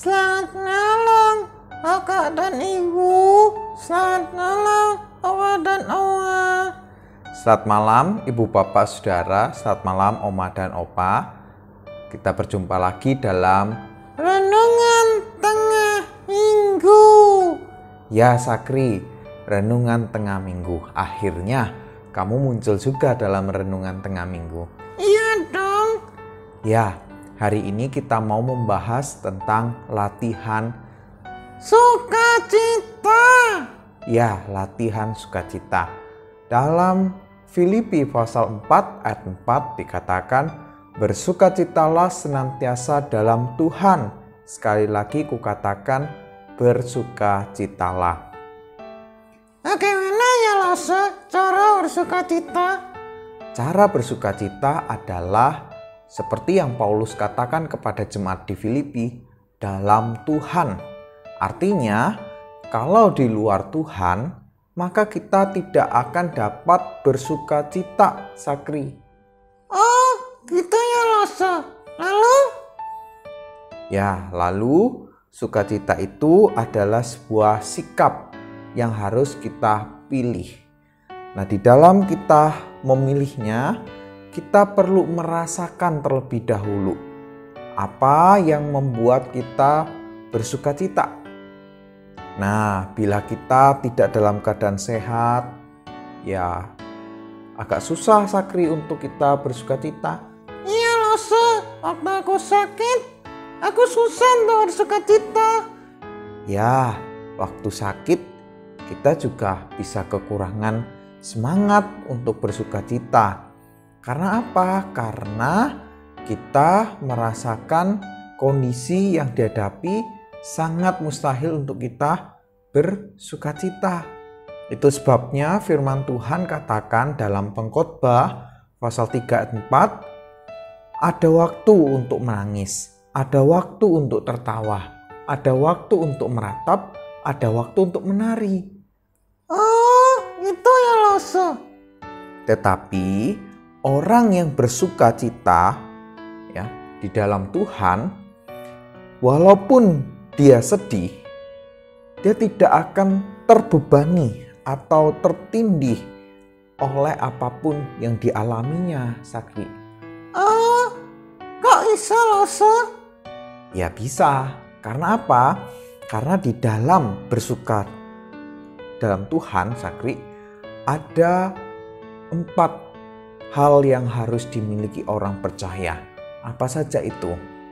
Selamat malam, kakak dan ibu. Selamat malam, Opa dan Oma. Selamat malam ibu bapak saudara, selamat malam oma dan opa. Kita berjumpa lagi dalam Renungan Tengah Minggu. Ya Sakri, renungan tengah minggu. Akhirnya kamu muncul juga dalam renungan tengah minggu. Iya dong. Ya, hari ini kita mau membahas tentang latihan Sukacita. Ya, latihan sukacita. Dalam Filipi pasal 4 ayat 4 dikatakan, bersukacitalah senantiasa dalam Tuhan. Sekali lagi kukatakan, bersukacitalah. Bagaimana ya Lase cara bersukacita? Cara bersukacita adalah seperti yang Paulus katakan kepada jemaat di Filipi, dalam Tuhan. Artinya, kalau di luar Tuhan, maka kita tidak akan dapat bersukacita, Sakri. Oh, gitu ya Lase. Lalu? Ya, lalu sukacita itu adalah sebuah sikap yang harus kita pilih. Nah, di dalam kita memilihnya, kita perlu merasakan terlebih dahulu apa yang membuat kita bersukacita. Nah, bila kita tidak dalam keadaan sehat, ya agak susah Sakri untuk kita bersukacita. Iya Lase, waktu aku sakit, aku susah untuk bersukacita. Ya, waktu sakit kita juga bisa kekurangan semangat untuk bersukacita. Karena apa? Karena kita merasakan kondisi yang dihadapi sangat mustahil untuk kita bersukacita. Itu sebabnya firman Tuhan katakan dalam Pengkhotbah pasal 3 ayat 4, ada waktu untuk menangis, ada waktu untuk tertawa, ada waktu untuk meratap, ada waktu untuk menari. Oh, itu ya Lase. Tetapi orang yang bersukacita ya di dalam Tuhan, walaupun dia sedih, dia tidak akan terbebani atau tertindih oleh apapun yang dialaminya, Sakri. Oh, kok bisa Lase? Ya bisa. Karena apa? Karena di dalam bersuka dalam Tuhan, Sakri, ada 4 hal yang harus dimiliki orang percaya. Apa saja itu?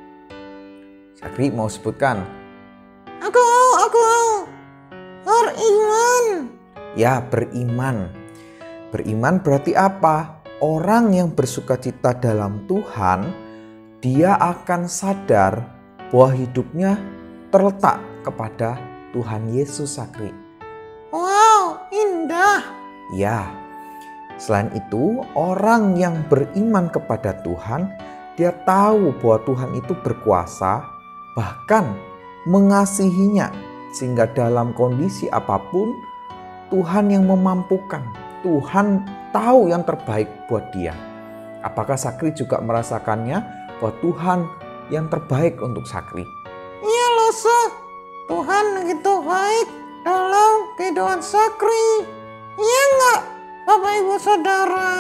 Sakri mau sebutkan? Aku mau. Beriman. Ya, beriman. Beriman berarti apa? Orang yang bersukacita dalam Tuhan, dia akan sadar bahwa hidupnya terletak kepada Tuhan Yesus, Sakri. Wow, indah. Ya, selain itu orang yang beriman kepada Tuhan, dia tahu bahwa Tuhan itu berkuasa, bahkan mengasihinya, sehingga dalam kondisi apapun Tuhan yang memampukan. Tuhan tahu yang terbaik buat dia. Apakah Sakri juga merasakannya bahwa Tuhan yang terbaik untuk Sakri? Iya Lase, Tuhan begitu baik dalam kehidupan Sakri. Iya enggak, Bapak Ibu Saudara?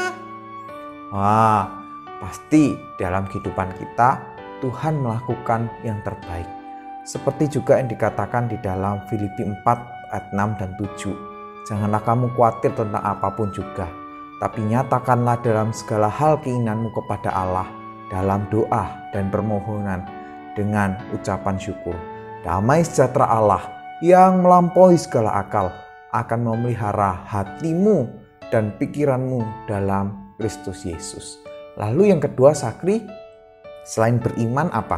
Wah, pasti dalam kehidupan kita Tuhan melakukan yang terbaik. Seperti juga yang dikatakan di dalam Filipi 4 ayat 6 dan 7. Janganlah kamu khawatir tentang apapun juga, tapi nyatakanlah dalam segala hal keinginanmu kepada Allah dalam doa dan permohonan dengan ucapan syukur. Damai sejahtera Allah yang melampaui segala akal akan memelihara hatimu dan pikiranmu dalam Kristus Yesus. Lalu yang kedua, Sakri, selain beriman apa?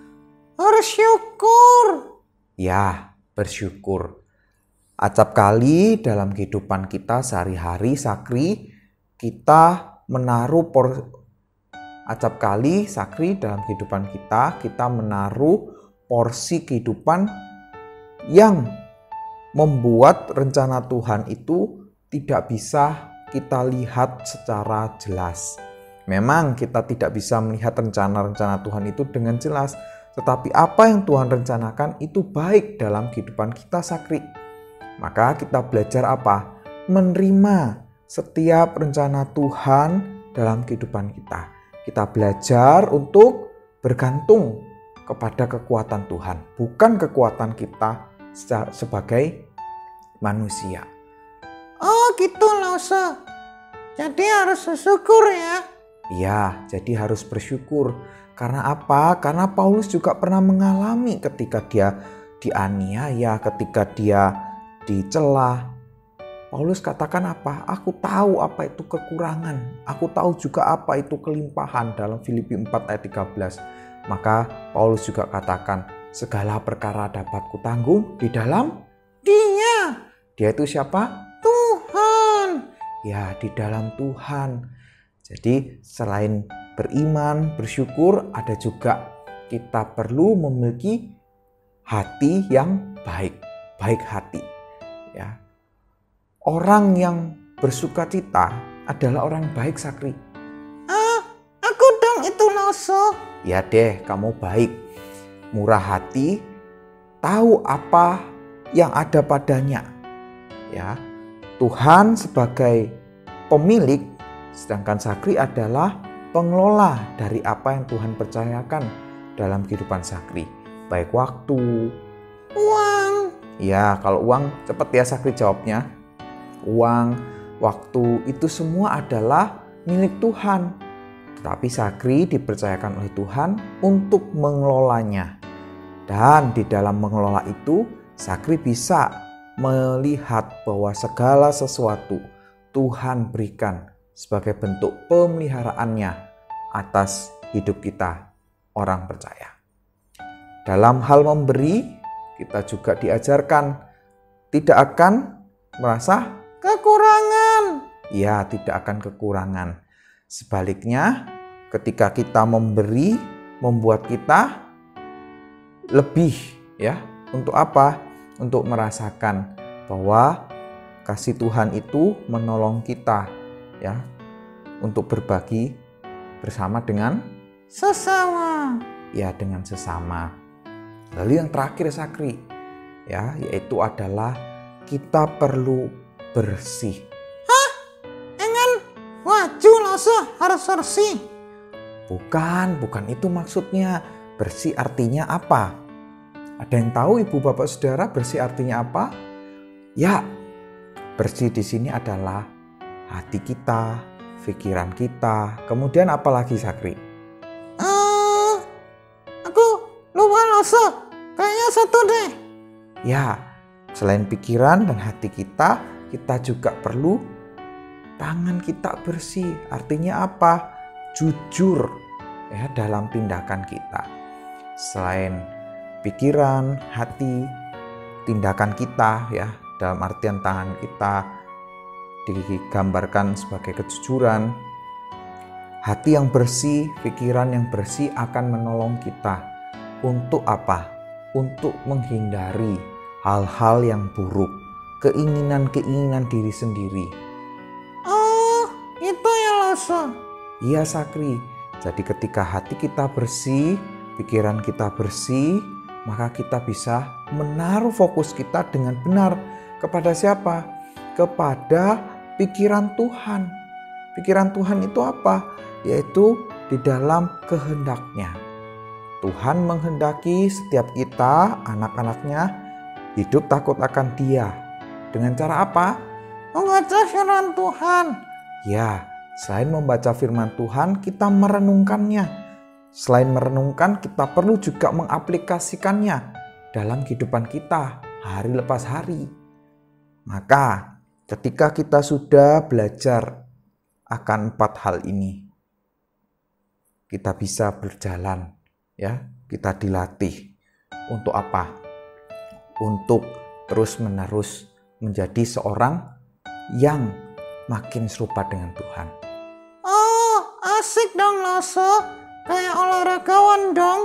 Bersyukur. Ya, bersyukur. Acap kali dalam kehidupan kita sehari-hari, Sakri, kita menaruh acap kali, Sakri, dalam kehidupan kita menaruh porsi kehidupan yang membuat rencana Tuhan itu tidak bisa kita lihat secara jelas. Memang kita tidak bisa melihat rencana-rencana Tuhan itu dengan jelas, Tetapi apa yang Tuhan rencanakan itu baik dalam kehidupan kita, Sakri. Maka kita belajar apa? Menerima setiap rencana Tuhan dalam kehidupan kita. Kita belajar untuk bergantung kepada kekuatan Tuhan, bukan kekuatan kita sebagai manusia. Oh gitu Lause. Jadi harus bersyukur ya. Iya, jadi harus bersyukur. Karena apa? Karena Paulus juga pernah mengalami ketika dia dianiaya, ketika dia dicela. Paulus katakan apa? Aku tahu apa itu kekurangan. Aku tahu juga apa itu kelimpahan dalam Filipi 4 ayat 13. Maka Paulus juga katakan, segala perkara dapat kutanggung di dalam Dia. Dia itu siapa? Tuhan. Ya, di dalam Tuhan. Jadi selain beriman, bersyukur, ada juga kita perlu memiliki hati yang baik, baik hati. Ya, orang yang bersukacita adalah orang baik, Sakri. Aku dong itu Lause. Ya deh, kamu baik, murah hati, tahu apa yang ada padanya. Ya, Tuhan sebagai pemilik, sedangkan Sakri adalah pengelola dari apa yang Tuhan percayakan dalam kehidupan Sakri. Baik waktu, Uang. ya kalau uang cepet ya Sakri jawabnya. Uang, waktu itu semua adalah milik Tuhan. Tetapi Sakri dipercayakan oleh Tuhan untuk mengelolanya. Dan di dalam mengelola itu Sakri bisa melihat bahwa segala sesuatu Tuhan berikan sebagai bentuk pemeliharaannya atas hidup kita, orang percaya. Dalam hal memberi, kita juga diajarkan tidak akan merasa Kekurangan. ya, tidak akan kekurangan. Sebaliknya, ketika kita memberi, membuat kita lebih, ya. Untuk apa? Untuk merasakan bahwa kasih Tuhan itu menolong kita, ya, untuk berbagi bersama dengan Sesama. ya, dengan sesama. Lalu yang terakhir Sakri, ya, yaitu adalah kita perlu bersih. Engan waju Lause harus bersih. Bukan itu maksudnya. Bersih artinya apa? Ada yang tahu Ibu Bapak Saudara bersih artinya apa? Ya, bersih di sini adalah hati kita, pikiran kita. Kemudian apa lagi Sakri? Aku lupa Lause. Kayaknya satu deh. Ya, selain pikiran dan hati kita juga perlu tangan kita bersih. Artinya apa? Jujur, ya, dalam tindakan kita. Selain pikiran, hati, tindakan kita, ya, dalam artian tangan kita digambarkan sebagai kejujuran. Hati yang bersih, pikiran yang bersih akan menolong kita untuk apa? Untuk menghindari hal-hal yang buruk, keinginan-keinginan diri sendiri. Oh, itu ya Lause. Iya Sakri, jadi ketika hati kita bersih, pikiran kita bersih, maka kita bisa menaruh fokus kita dengan benar kepada siapa? Kepada pikiran Tuhan. Pikiran Tuhan itu apa? Yaitu di dalam kehendaknya. Tuhan menghendaki setiap kita, anak-anaknya, hidup takut akan Dia. Dengan cara apa? Membaca firman Tuhan. Ya, selain membaca firman Tuhan, kita merenungkannya. Selain merenungkan, kita perlu juga mengaplikasikannya dalam kehidupan kita hari lepas hari. Maka, ketika kita sudah belajar akan 4 hal ini, kita bisa berjalan, ya, kita dilatih untuk apa? Untuk terus-menerus menjadi seorang yang makin serupa dengan Tuhan. Oh, asik dong Lause. Kayak olahragawan dong.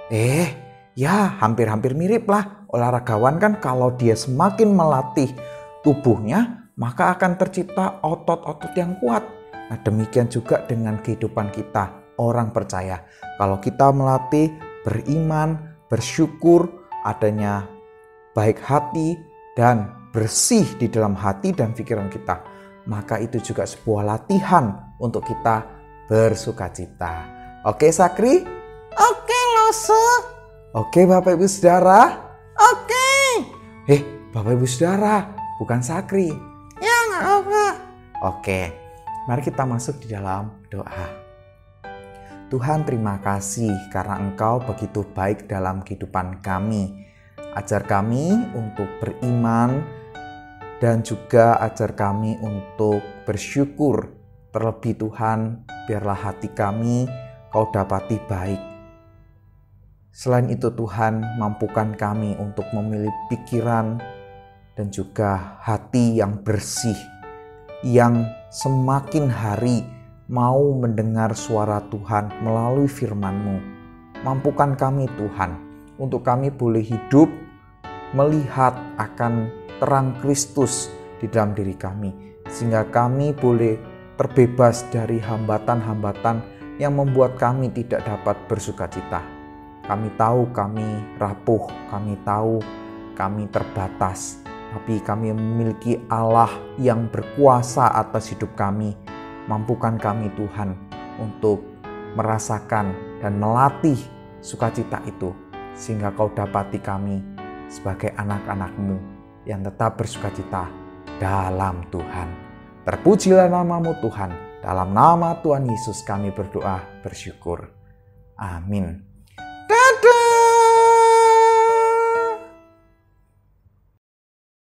Ya, hampir-hampir mirip lah. Olahragawan kan kalau dia semakin melatih tubuhnya, maka akan tercipta otot-otot yang kuat. Nah, demikian juga dengan kehidupan kita, orang percaya. Kalau kita melatih beriman, bersyukur, adanya baik hati dan bersih di dalam hati dan pikiran kita, maka itu juga sebuah latihan untuk kita bersukacita. Oke Sakri? Oke, Lose. Oke Bapak Ibu Saudara? Oke. Bapak Ibu Saudara, bukan Sakri. Ya, nggak apa. Oke, mari kita masuk di dalam doa. Tuhan, terima kasih karena Engkau begitu baik dalam kehidupan kami. Ajar kami untuk beriman dan juga ajar kami untuk bersyukur. Terlebih Tuhan, biarlah hati kami Kau dapati baik. Selain itu Tuhan, mampukan kami untuk memilih pikiran dan juga hati yang bersih, yang semakin hari mau mendengar suara Tuhan melalui firman-Mu. Mampukan kami Tuhan, untuk kami boleh hidup melihat akan terang Kristus di dalam diri kami, sehingga kami boleh terbebas dari hambatan-hambatan yang membuat kami tidak dapat bersukacita. Kami tahu kami rapuh, kami tahu kami terbatas, tapi kami memiliki Allah yang berkuasa atas hidup kami. Mampukan kami Tuhan untuk merasakan dan melatih sukacita itu, sehingga Kau dapati kami sebagai anak-anak-Mu yang tetap bersukacita dalam Tuhan. Terpujilah nama-Mu Tuhan. Dalam nama Tuhan Yesus kami berdoa bersyukur. Amin.